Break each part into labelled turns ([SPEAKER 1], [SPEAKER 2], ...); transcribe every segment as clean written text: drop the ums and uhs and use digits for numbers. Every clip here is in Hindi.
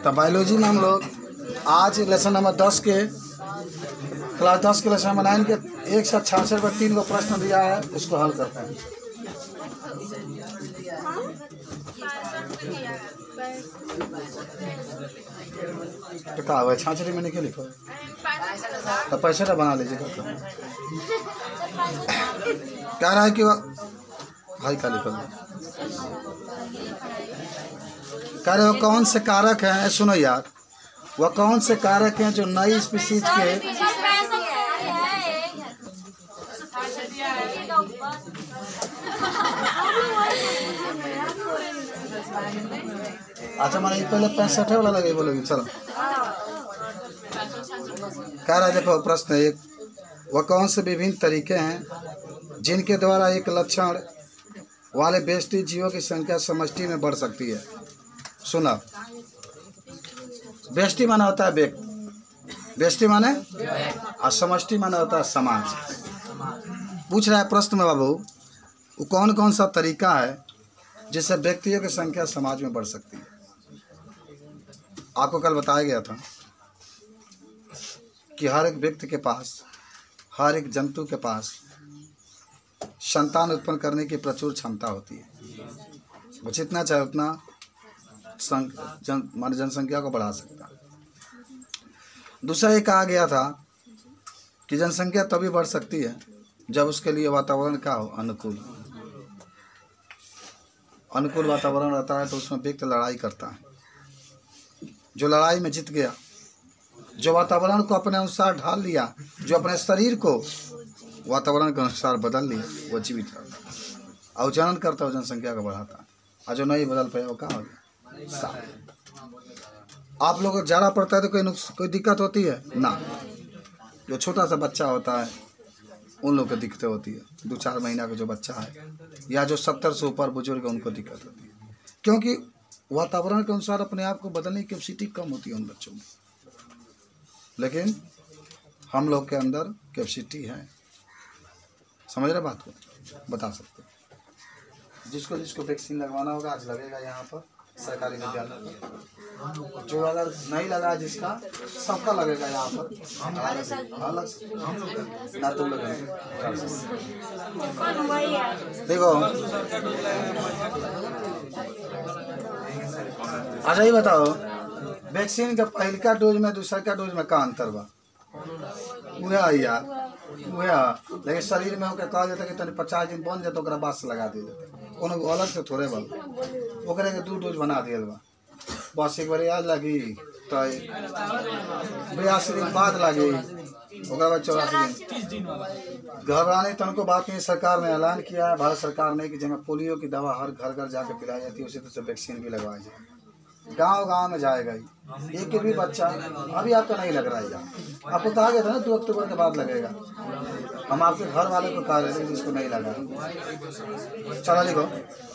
[SPEAKER 1] तो बायोलॉजी में हम लोग आज लेसन नंबर 10 के क्लास 10 के लेसन नंबर 9 के 1 से 66 पर 3 को प्रश्न दिया है, उसको हल करते हैं। तो क्या हुआ 66 में नहीं लिखो तो पैसे तो बना लीजिएगा। कह रहा है कि भाई का लिखो, कह रहे हो कौन से कारक हैं, सुनो यार, वह कौन से कारक हैं जो नई स्पीसीज के अच्छा मैंने पहले 65 वाला लगे बोलोगी, चलो। कह रहा है देखो प्रश्न एक, वह कौन से विभिन्न तरीके हैं जिनके द्वारा एक लक्षण वाले बेष्टि जीवों की संख्या समष्टि में बढ़ सकती है। सुना, बेष्टि माना होता है व्यक्ति, बेष्टि माने और समष्टि माना होता है समाज। पूछ रहा है प्रश्न में बाबू, वो कौन कौन सा तरीका है जिससे व्यक्तियों की संख्या समाज में बढ़ सकती है। आपको कल बताया गया था कि हर एक व्यक्ति के पास, हर एक जंतु के पास संतान उत्पन्न करने की प्रचुर क्षमता होती है। वो जितना चाहे उतना जनसंख्या को बढ़ा सकता है। दूसरा ये कहा गया था कि जनसंख्या तभी बढ़ सकती है जब उसके लिए वातावरण क्या हो, अनुकूल। अनुकूल वातावरण रहता है तो उसमें व्यक्ति लड़ाई करता है। जो लड़ाई में जीत गया, जो वातावरण को अपने अनुसार ढाल लिया, जो अपने शरीर को वातावरण के अनुसार बदल लिया, वो जीवित रहता है और जनन करता है, जनसंख्या को बढ़ाता है। और जो नहीं बदल पाया वो कहाँ हो गया। आप लोगों को ज़्यादा पड़ता है तो कोई दिक्कत होती है ना। जो छोटा सा बच्चा होता है उन लोग को दिक्कतें होती है, 2-4 महीना का जो बच्चा है या जो 70 से ऊपर बुजुर्ग है उनको दिक्कत होती है, क्योंकि वातावरण के अनुसार अपने आप को बदलने की कैपेसिटी कम होती है उन बच्चों में। लेकिन हम लोग के अंदर कैपेसिटी है। समझ रहे बात को, बता सकते हैं। जिसको जिसको वैक्सीन लगवाना होगा आज लगेगा यहाँ पर सरकारी विद्यालय पर। जो अगर नहीं लगा जिसका, सबका लगेगा यहाँ पर अलग ना, तो लगेगा। देखो अच्छा ही बताओ, वैक्सीन का पहले का डोज में दूसरा का डोज में का अंतर बा? वह यार वह, लेकिन शरीर में कहा जाता है कि तनी 50 दिन बन जाए तो बाद से लगा दिए जाते, कोनो अलग से थोड़े बल ओकरे के 2 डोज बना दिए बा। बस एक बार याद लगी तो 82 दिन बाद लगी, ओकरा बाद 84 दिन। घबराने तनको बात नहीं। सरकार ने ऐलान किया है, भारत सरकार ने, कि जब पोलियो की दवा हर घर घर जाकर पिलाई जाती है, उसी तरह से वैक्सीन भी लगवाई जाए। गांव में जाएगा ही। एक भी बच्चा अभी आपका नहीं लग रहा है, यहाँ आपको कहा गया था ना 2 अक्टूबर के बाद लगेगा। हम आपके घर वाले को कहा रहे थे जिसको नहीं लगा। चला लिखो,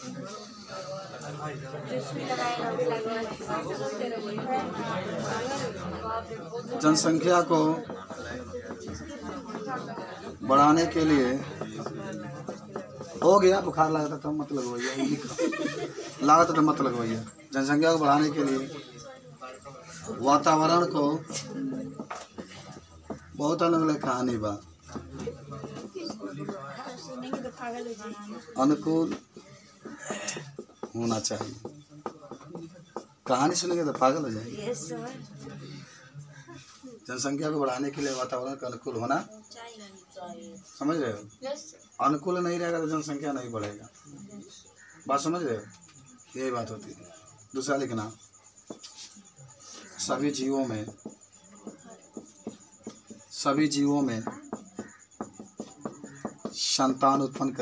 [SPEAKER 1] जनसंख्या को बढ़ाने के लिए हो गया, बुखार लगा था तो मत लगवाइए, लगा था तो मत लगवाइए। जनसंख्या को बढ़ाने के लिए वातावरण को, बहुत अलग अलग कहानी बा, अनुकूल होना चाहिए। कहानी सुनेंगे तो पागल हो जाएंगे। जनसंख्या को बढ़ाने के लिए वातावरण का अनुकूल होना, समझ रहे हो? अनुकूल नहीं रहेगा तो जनसंख्या नहीं बढ़ेगा। बात समझ रहे हो? यही बात होती है। दूसरा लिखना, सभी जीवों में संतान उत्पन्न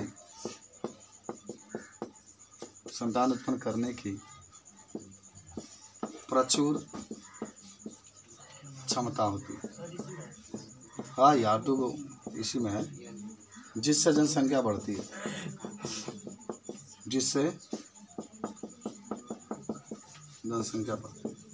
[SPEAKER 1] करने की प्रचुर क्षमता होती है। हाँ यार, तो इसी में है, जिससे जनसंख्या बढ़ती है, जिससे जनसंख्या बढ़ती है।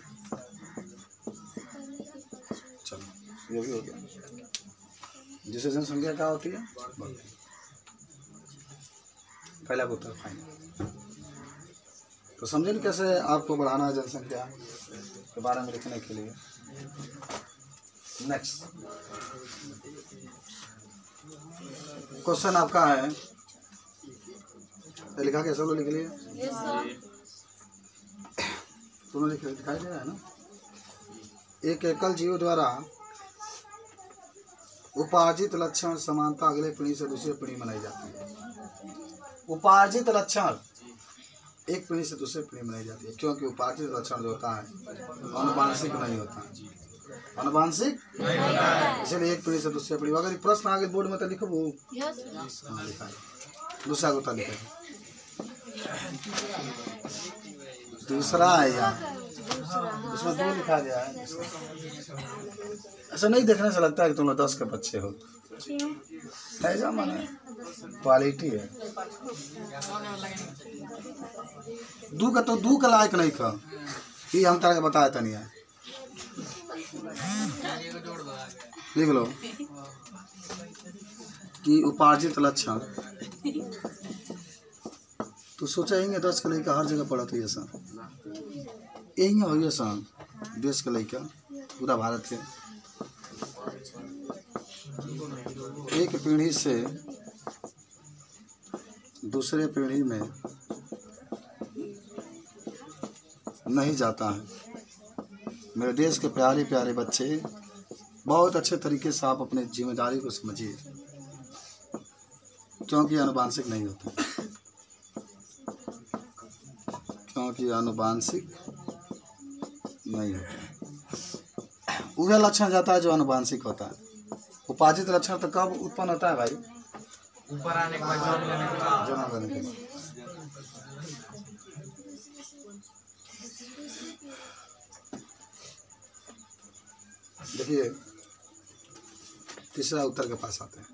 [SPEAKER 1] चलो ये भी हो गया, जिससे जनसंख्या क्या होती है, बढ़ती है। पहला उत्तर फाइनल। तो समझे नहीं कैसे आपको बढ़ाना है जनसंख्या के बारे में लिखने के लिए। नेक्स्ट क्वेश्चन आपका है, लिखा कैसे लोग लिख लिए? तुमने लिख दिखाई दे रहा है ना। एक एकल जीव द्वारा उपार्जित लक्षण समानता अगले पीढ़ी से दूसरी पीढ़ी बनाई जाती है। उपार्जित लक्षण एक पीढ़ी से दूसरी पीढ़ी बनाई जाती है, क्योंकि उपार्जित लक्षण जो होता है अनुवांशिक नहीं होता, अनुवांशिक इसलिए एक पीढ़ी से दूसरी पीढ़ी। अगर प्रश्न आगे बोर्ड में तो लिखो वो लिखा है, दूसरा को लिखा है, दूसरा है यार, उसमें 2 लिखा गया है। ऐसा नहीं देखने से लगता है कि तुम लोग 10 के बच्चे हो, ऐसा माने क्वालिटी है। 2 का तो 2 का लायक नहीं खा ये हम तरह के बताया था नहीं है। लिख लो कि उपार्जित लक्षण तो सोचा ही 10 के लड़का हर जगह पढ़ा था ये सन, यही हो ये सन देश के लड़का पूरा भारत के एक पीढ़ी से दूसरे पीढ़ी में नहीं जाता है। मेरे देश के प्यारे प्यारे बच्चे, बहुत अच्छे तरीके से आप अपने जिम्मेदारी को समझिए, क्योंकि अनुवांशिक नहीं होता, क्योंकि अनुवांशिक नहीं होता। वह लक्षण जाता है जो अनुवांशिक होता है। उपार्जित लक्षण तो कब उत्पन्न होता है भाई? ऊपर आने के बाद जन्म लेने के बाद। देखिए तीसरा उत्तर के पास आते हैं।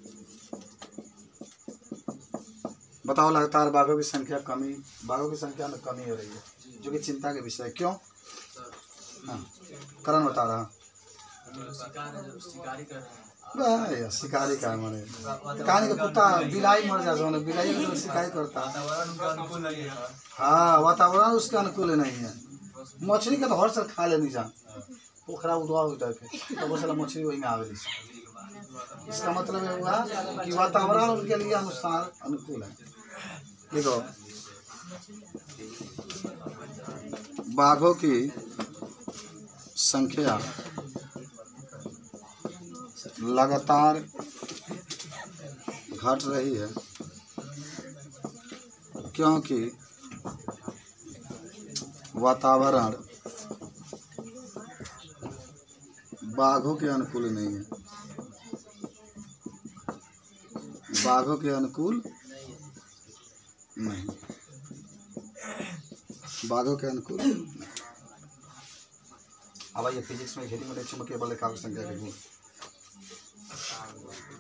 [SPEAKER 1] बताओ लगातार बाघों की संख्या में कमी हो रही है, जो कि चिंता के विषय। क्यों? हाँ कारण बता रहा। शिकारी का माने कहानी का कुत्ता बिलाई मर जाता है, बिलाई में शिकारी करता है। हाँ वातावरण उसके अनुकूल नहीं है। मछली का तो हर साल खा लेनी जा पोखरा उदवा उधर के तो वो साला मछली वही में आवेली। इसका मतलब ये हुआ कि वातावरण उनके लिए अनुसार अनुकूल है। देखो बाघों की संख्या लगातार घट रही है, क्योंकि वातावरण बाघों के अनुकूल नहीं है। बाघों के अनुकूल नहीं, बाघों के अनुकूल नहीं। अब ये फिजिक्स में घेरी में चुंबकीय बल का संख्या के गुण